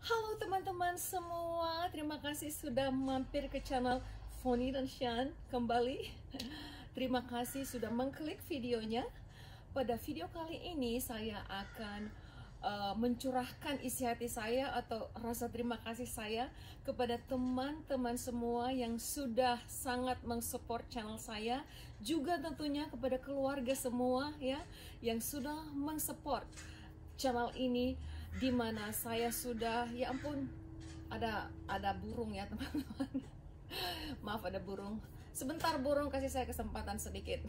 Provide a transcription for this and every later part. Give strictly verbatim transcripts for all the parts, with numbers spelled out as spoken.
Halo teman-teman semua, terima kasih sudah mampir ke channel Foni dan Shan kembali. Terima kasih sudah mengklik videonya. Pada video kali ini saya akan uh, mencurahkan isi hati saya atau rasa terima kasih saya kepada teman-teman semua yang sudah sangat mensupport channel saya, juga tentunya kepada keluarga semua ya yang sudah mensupport channel ini, dimana saya sudah, ya ampun, ada ada burung ya teman-teman. Maaf, ada burung. Sebentar burung, kasih saya kesempatan sedikit.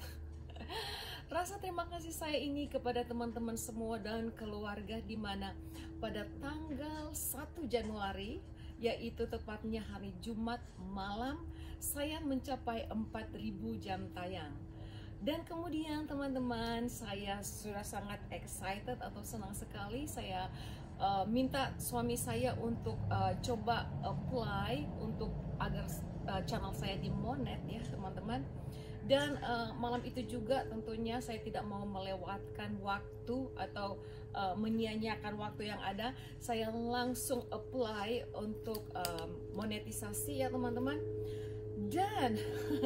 Rasa terima kasih saya ini kepada teman-teman semua dan keluarga, dimana pada tanggal satu Januari, yaitu tepatnya hari Jumat malam, saya mencapai empat ribu jam tayang. Dan kemudian teman-teman, saya sudah sangat excited atau senang sekali. Saya uh, minta suami saya untuk uh, coba apply untuk agar uh, channel saya dimonet ya teman-teman. Dan uh, malam itu juga tentunya saya tidak mau melewatkan waktu atau uh, menyia-nyiakan waktu yang ada. Saya langsung apply untuk um, monetisasi ya teman-teman. Dan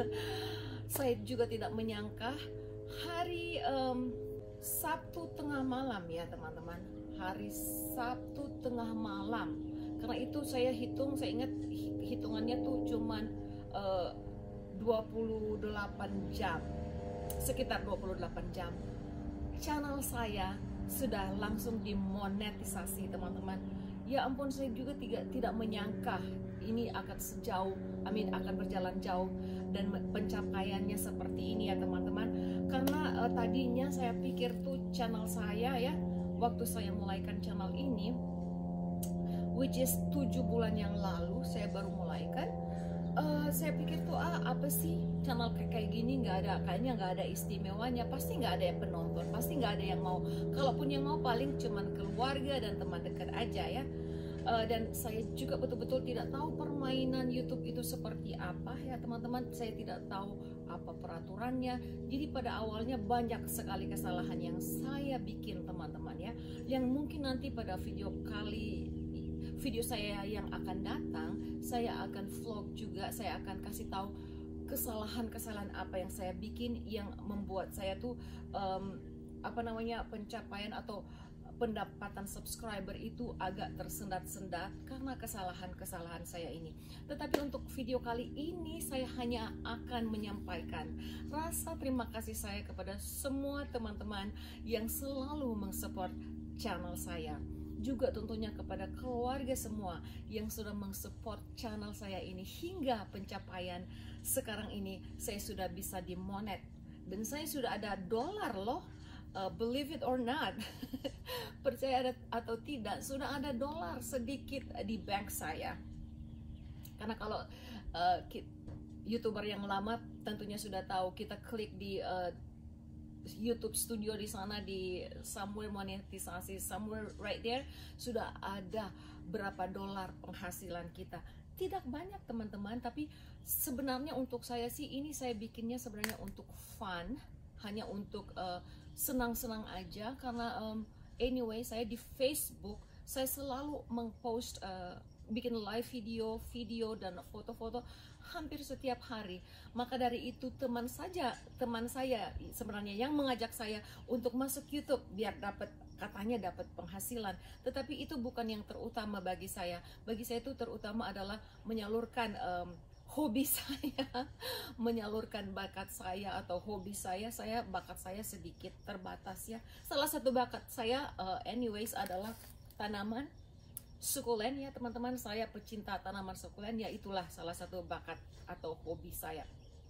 saya juga tidak menyangka hari um, Sabtu tengah malam ya teman-teman, hari Sabtu tengah malam. Karena itu saya hitung, saya ingat hitungannya tuh cuman uh, dua puluh delapan jam, sekitar dua puluh delapan jam. Channel saya sudah langsung dimonetisasi teman-teman. Ya ampun, saya juga tidak tidak menyangka ini akan sejauh, amin, akan berjalan jauh dan pencapaiannya seperti ini ya teman-teman. Karena uh, tadinya saya pikir tuh channel saya ya, waktu saya mulaikan channel ini, which is tujuh bulan yang lalu saya baru mulaikan. Uh, saya pikir tuh ah apa sih channel kayak kayak gini, nggak ada, kayaknya nggak ada istimewanya, pasti nggak ada yang penonton, pasti nggak ada yang mau, kalaupun yang mau paling cuman keluarga dan teman dekat aja ya. Uh, dan saya juga betul-betul tidak tahu permainan YouTube itu seperti apa ya teman-teman. Saya tidak tahu apa peraturannya. Jadi pada awalnya banyak sekali kesalahan yang saya bikin teman-teman ya, yang mungkin nanti pada video kali video saya yang akan datang, saya akan vlog juga, saya akan kasih tahu kesalahan-kesalahan apa yang saya bikin yang membuat saya tuh um, apa namanya pencapaian atau pendapatan subscriber itu agak tersendat-sendat karena kesalahan-kesalahan saya ini. Tetapi untuk video kali ini saya hanya akan menyampaikan rasa terima kasih saya kepada semua teman-teman yang selalu mensupport channel saya. Juga tentunya kepada keluarga semua yang sudah mensupport channel saya ini hingga pencapaian sekarang ini saya sudah bisa dimonet dan saya sudah ada dolar loh. Uh, believe it or not, percaya ada, atau tidak, sudah ada dolar sedikit di bank saya. Karena kalau uh, YouTuber yang lama tentunya sudah tahu, kita klik di uh, YouTube Studio di sana, di somewhere monetisasi, somewhere right there, sudah ada berapa dolar penghasilan kita. Tidak banyak teman-teman, tapi sebenarnya untuk saya sih ini saya bikinnya sebenarnya untuk fun, hanya untuk uh, senang-senang aja. Karena um, anyway saya di Facebook saya selalu mengpost uh, bikin live video, video dan foto-foto hampir setiap hari. Maka dari itu teman saja, teman saya sebenarnya yang mengajak saya untuk masuk YouTube biar dapat, katanya dapat penghasilan. Tetapi itu bukan yang terutama bagi saya. Bagi saya itu terutama adalah menyalurkan um, hobi saya, menyalurkan bakat saya atau hobi saya. Saya bakat saya sedikit terbatas ya. Salah satu bakat saya uh, anyways adalah tanaman sukulen ya teman-teman. Saya pecinta tanaman sukulen, ya itulah salah satu bakat atau hobi saya.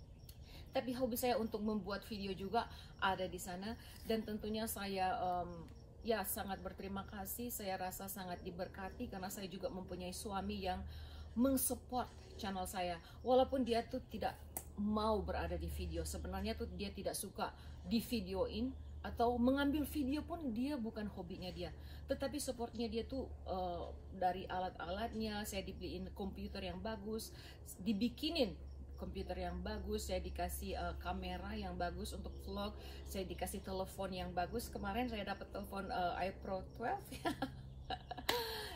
Tapi hobi saya untuk membuat video juga ada di sana, dan tentunya saya um, ya sangat berterima kasih. Saya rasa sangat diberkati karena saya juga mempunyai suami yang mensupport channel saya, walaupun dia tuh tidak mau berada di video. Sebenarnya tuh dia tidak suka di videoin atau mengambil video pun dia bukan hobinya dia. Tetapi supportnya dia tuh uh, dari alat-alatnya. Saya dibeliin komputer yang bagus, dibikinin komputer yang bagus, saya dikasih uh, kamera yang bagus untuk vlog, saya dikasih telepon yang bagus. Kemarin saya dapat telepon uh, iPro twelve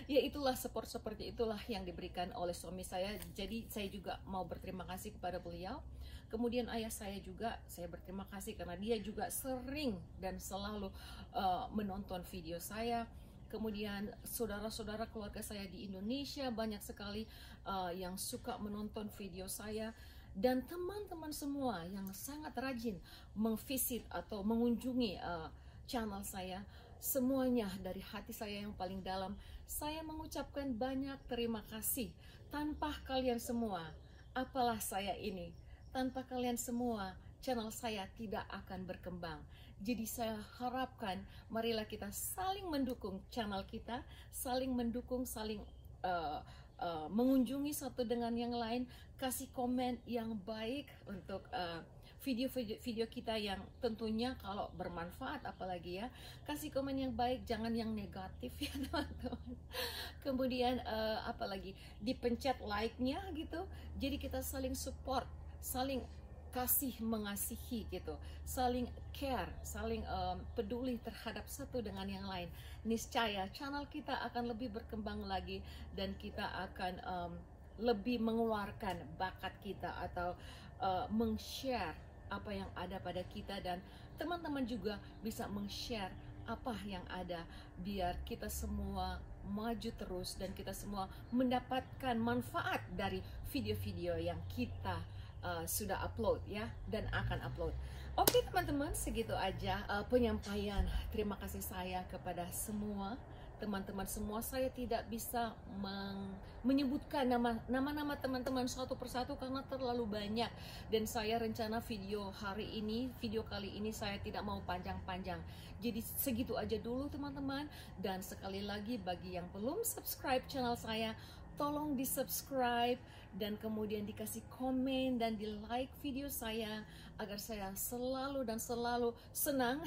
Ya itulah, support seperti itulah yang diberikan oleh suami saya. Jadi saya juga mau berterima kasih kepada beliau. Kemudian ayah saya juga, saya berterima kasih karena dia juga sering dan selalu uh, menonton video saya. Kemudian saudara-saudara keluarga saya di Indonesia banyak sekali uh, yang suka menonton video saya. Dan teman-teman semua yang sangat rajin memvisit atau mengunjungi uh, channel saya, semuanya dari hati saya yang paling dalam, saya mengucapkan banyak terima kasih. Tanpa kalian semua, apalah saya ini? Tanpa kalian semua, channel saya tidak akan berkembang. Jadi saya harapkan marilah kita saling mendukung channel kita, saling mendukung, saling uh, Uh, mengunjungi satu dengan yang lain, kasih komen yang baik untuk video-video uh, video kita yang tentunya kalau bermanfaat, apalagi ya, kasih komen yang baik, jangan yang negatif ya teman-teman. Kemudian uh, apalagi dipencet like-nya gitu, jadi kita saling support, saling kasih mengasihi gitu, saling care, saling um, peduli terhadap satu dengan yang lain. Niscaya channel kita akan lebih berkembang lagi dan kita akan um, lebih mengeluarkan bakat kita atau uh, meng-share apa yang ada pada kita, dan teman-teman juga bisa meng-share apa yang ada biar kita semua maju terus dan kita semua mendapatkan manfaat dari video-video yang kita Uh, sudah upload ya dan akan upload. Oke teman-teman, segitu aja uh, penyampaian terima kasih saya kepada semua teman-teman semua. Saya tidak bisa menyebutkan nama nama-nama teman-teman satu persatu karena terlalu banyak, dan saya rencana video hari ini, video kali ini saya tidak mau panjang-panjang. Jadi segitu aja dulu teman-teman, dan sekali lagi bagi yang belum subscribe channel saya, tolong di subscribe dan kemudian dikasih komen dan di like video saya agar saya selalu dan selalu senang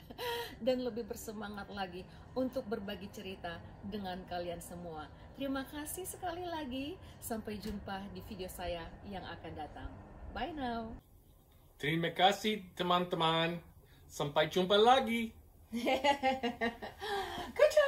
dan lebih bersemangat lagi untuk berbagi cerita dengan kalian semua. Terima kasih sekali lagi, sampai jumpa di video saya yang akan datang. Bye now. Terima kasih teman-teman, sampai jumpa lagi. Good job.